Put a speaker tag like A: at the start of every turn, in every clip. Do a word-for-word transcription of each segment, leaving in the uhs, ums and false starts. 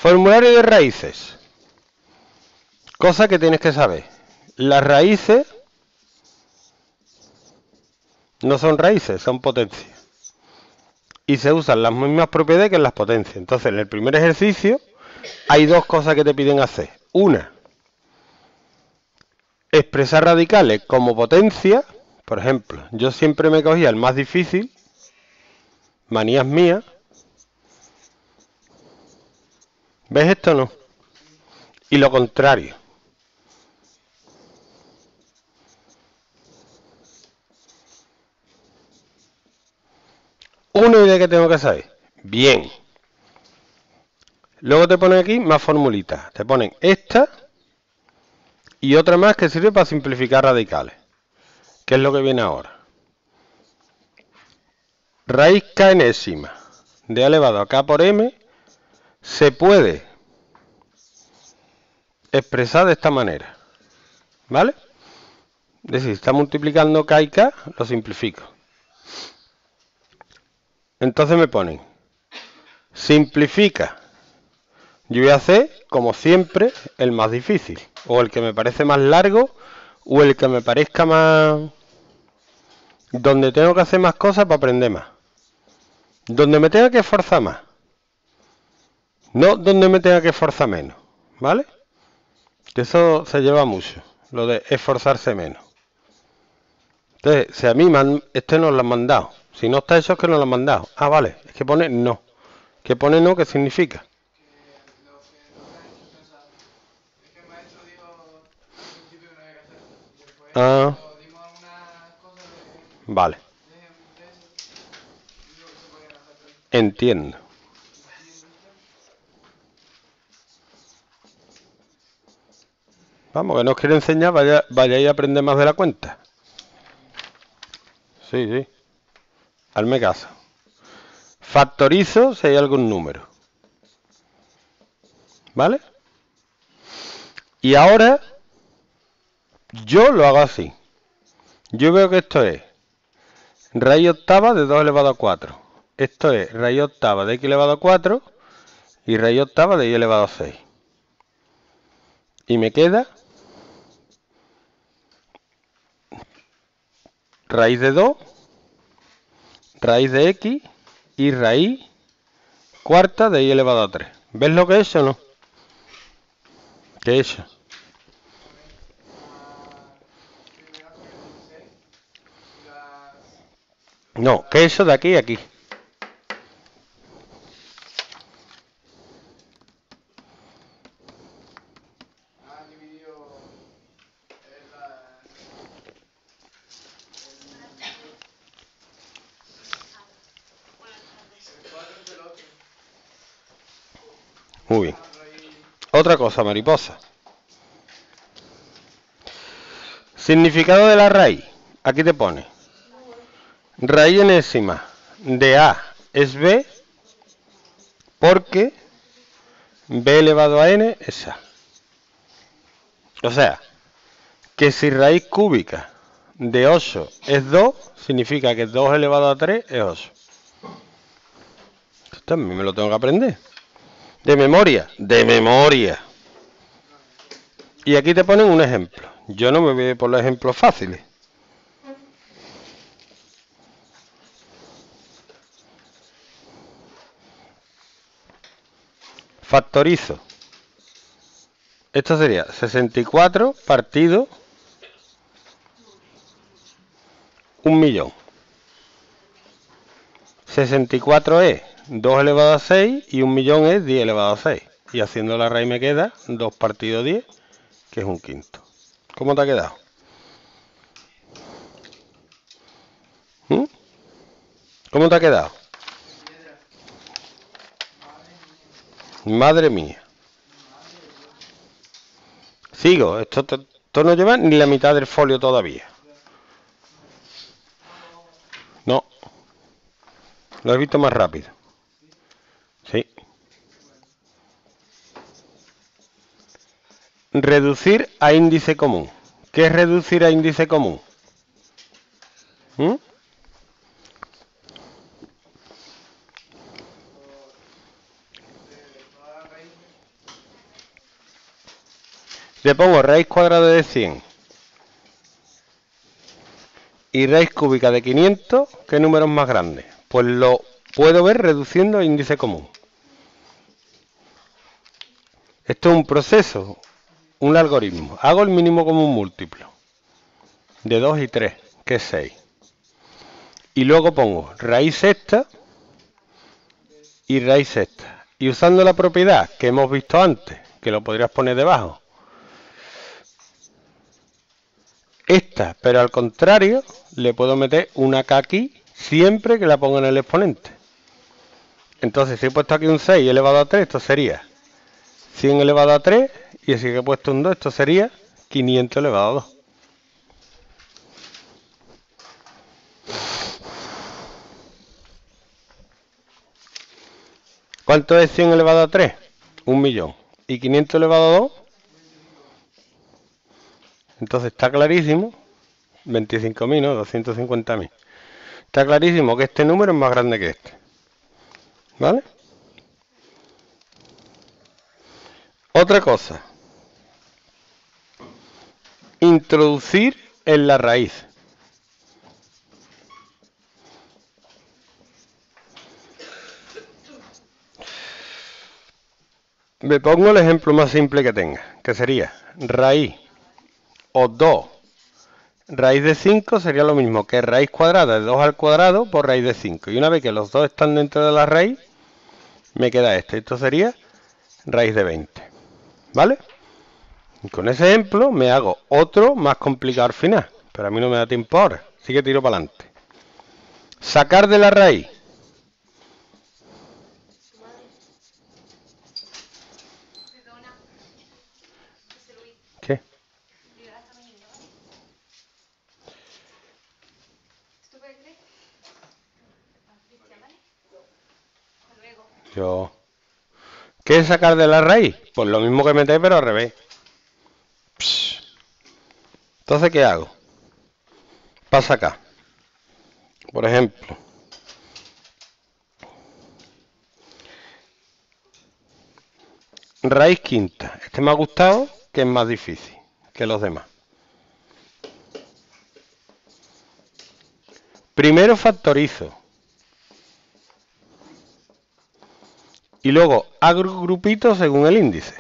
A: Formulario de raíces. Cosa que tienes que saber. Las raíces no son raíces, son potencias. Y se usan las mismas propiedades que en las potencias. Entonces, en el primer ejercicio hay dos cosas que te piden hacer. Una, expresar radicales como potencia. Por ejemplo, yo siempre me cogía el más difícil. Manías mías. ¿Ves esto o no? Y lo contrario. Una idea que tengo que saber. Bien. Luego te ponen aquí más formulitas. Te ponen esta y otra más que sirve para simplificar radicales. ¿Qué es lo que viene ahora? Raíz k enésima de a elevado a k por m se puede expresar de esta manera. ¿Vale? Es decir, si está multiplicando k y k, lo simplifico. Entonces me ponen, simplifica. Yo voy a hacer, como siempre, el más difícil. O el que me parece más largo, o el que me parezca más... donde tengo que hacer más cosas para aprender más. Donde me tenga que esforzar más. No donde me tenga que esforzar menos. ¿Vale? Que eso se lleva mucho. Lo de esforzarse menos. Entonces, si a mí man, este no lo han mandado. Si no está hecho es que no lo han mandado. Ah, vale. Es que pone no. ¿Qué pone no? ¿Qué significa? Ah. Vale. Entiendo. Vamos, que no os quiero enseñar, vaya, vayáis a aprender más de la cuenta. Sí, sí. Hazme caso. Factorizo si hay algún número. ¿Vale? Y ahora yo lo hago así. Yo veo que esto es raíz octava de dos elevado a cuatro. Esto es raíz octava de x elevado a cuatro y raíz octava de y elevado a seis. Y me queda raíz de dos, raíz de x y raíz cuarta de y elevado a tres. ¿Ves lo que he hecho o no? ¿Qué he hecho? No, ¿qué he hecho de aquí a aquí? Muy bien. Otra cosa, mariposa. Significado de la raíz. Aquí te pone. Raíz enésima de A es B porque B elevado a N es A. O sea, que si raíz cúbica de ocho es dos, significa que dos elevado a tres es ocho. Esto también me lo tengo que aprender. De memoria, de memoria. Y aquí te ponen un ejemplo. Yo no me voy por los ejemplos fáciles. Factorizo. Esto sería sesenta y cuatro partido un millón. sesenta y cuatro es dos elevado a seis y un millón es diez elevado a seis. Y haciendo la raíz me queda dos partido diez, que es un quinto. ¿Cómo te ha quedado? ¿Mm? ¿Cómo te ha quedado? Madre mía. Sigo, esto, te, esto no lleva ni la mitad del folio todavía. No. Lo he visto más rápido. Sí. Reducir a índice común. ¿Qué es reducir a índice común? ¿Mm? Le pongo raíz cuadrada de cien y raíz cúbica de quinientos, ¿qué número es más grande? Pues lo puedo ver reduciendo el índice común. Esto es un proceso, un algoritmo. Hago el mínimo común múltiplo de dos y tres, que es seis. Y luego pongo raíz sexta y raíz sexta. Y usando la propiedad que hemos visto antes, que lo podrías poner debajo, esta, pero al contrario, le puedo meter una K aquí siempre que la ponga en el exponente. Entonces, si he puesto aquí un seis elevado a tres, esto sería cien elevado a tres, y si he puesto un dos, esto sería quinientos elevado a dos. ¿Cuánto es cien elevado a tres? Un millón. ¿Y quinientos elevado a dos? Entonces está clarísimo, veinticinco mil, ¿no? doscientos cincuenta mil. Está clarísimo que este número es más grande que este. ¿Vale? Otra cosa. Introducir en la raíz. Me pongo el ejemplo más simple que tenga, que sería raíz o dos raíz de cinco sería lo mismo que raíz cuadrada de dos al cuadrado por raíz de cinco. Y una vez que los dos están dentro de la raíz, me queda este. Esto sería raíz de veinte. ¿Vale? Y con ese ejemplo me hago otro más complicado al final. Pero a mí no me da tiempo ahora. Así que tiro para adelante. Sacar de la raíz. ¿Qué? Yo... ¿Qué es sacar de la raíz? Pues lo mismo que meter, pero al revés. Psh. Entonces, ¿qué hago? Para sacar. Por ejemplo, raíz quinta. Este me ha gustado, que es más difícil que los demás. Primero factorizo. Y luego hago grupitos según el índice.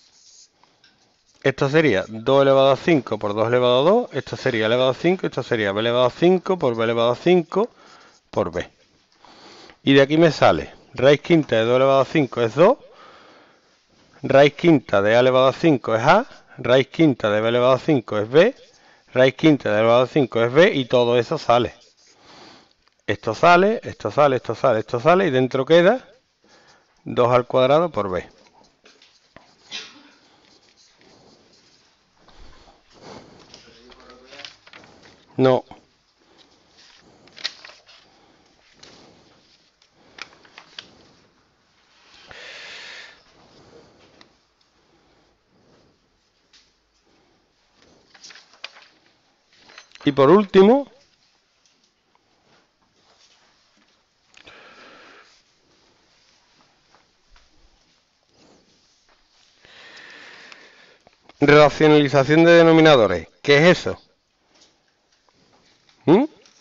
A: Esto sería dos elevado a cinco por dos elevado a dos. Esto sería elevado a cinco. Esto sería b elevado a cinco por b elevado a cinco por b. Y de aquí me sale raíz quinta de dos elevado a cinco es dos. Raíz quinta de a elevado a cinco es a. Raíz quinta de b elevado a cinco es b. Raíz quinta de elevado a cinco es b. Y todo eso sale. Esto sale, esto sale, esto sale, esto sale. Y dentro queda dos al cuadrado por b. No. Y por último, relacionalización de denominadores. ¿Qué es eso? ¿Mm?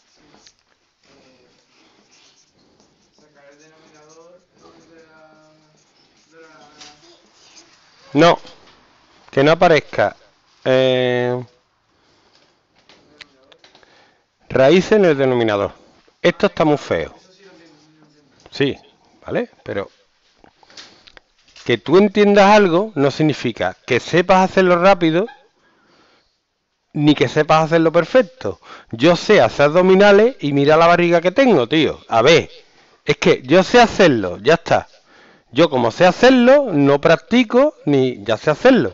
A: No, que no aparezca eh, raíz en el denominador. Esto está muy feo. Sí, ¿vale? Pero que tú entiendas algo no significa que sepas hacerlo rápido ni que sepas hacerlo perfecto. Yo sé hacer abdominales y mira la barriga que tengo, tío. A ver, es que yo sé hacerlo, ya está. Yo como sé hacerlo, no practico ni ya sé hacerlo.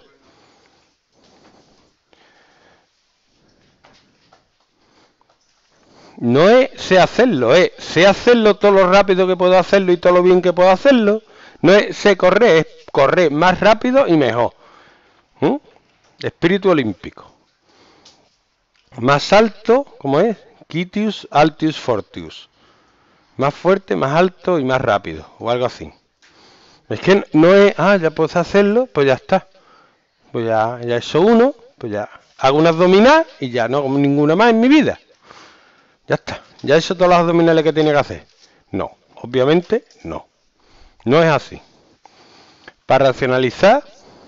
A: No es sé hacerlo, es sé hacerlo todo lo rápido que puedo hacerlo y todo lo bien que puedo hacerlo. No es sé correr, es correr más rápido y mejor. ¿Mm? Espíritu olímpico. Más alto, ¿cómo es? Quitius, altius, fortius. Más fuerte, más alto y más rápido, o algo así. Es que no es, ah, ya puedes hacerlo, pues ya está. Pues ya, ya he hecho uno, pues ya hago una abdominal y ya no hago ninguna más en mi vida. Ya está, ya he hecho todas las abdominales que tiene que hacer. No, obviamente no. No es así. Para racionalizar,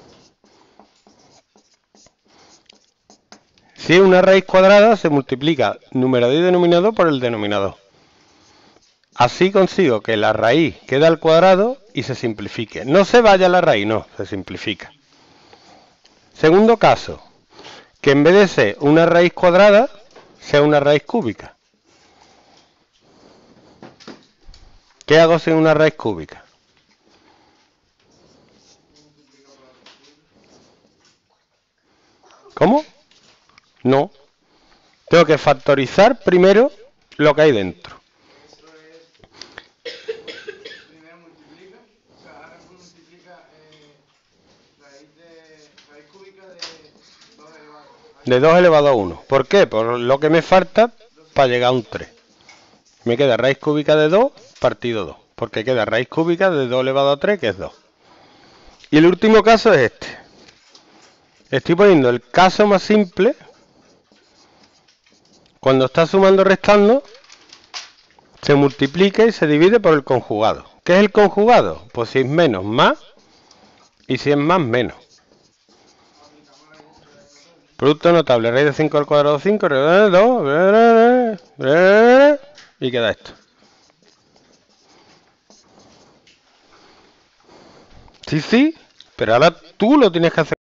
A: si es una raíz cuadrada, se multiplica numerador y denominador por el denominador. Así consigo que la raíz quede al cuadrado y se simplifique. No se vaya la raíz, no, se simplifica. Segundo caso, que en vez de ser una raíz cuadrada, sea una raíz cúbica. ¿Qué hago sin una raíz cúbica? ¿Cómo? No. Tengo que factorizar primero lo que hay dentro. De dos elevado a uno. ¿Por qué? Por lo que me falta para llegar a un tres. Me queda raíz cúbica de dos partido dos. Porque queda raíz cúbica de dos elevado a tres, que es dos. Y el último caso es este. Estoy poniendo el caso más simple. Cuando está sumando o restando, se multiplica y se divide por el conjugado. ¿Qué es el conjugado? Pues si es menos, más. Y si es más, menos. Producto notable, raíz de cinco al cuadrado cinco, dos, y queda esto. Sí, sí, pero ahora tú lo tienes que hacer.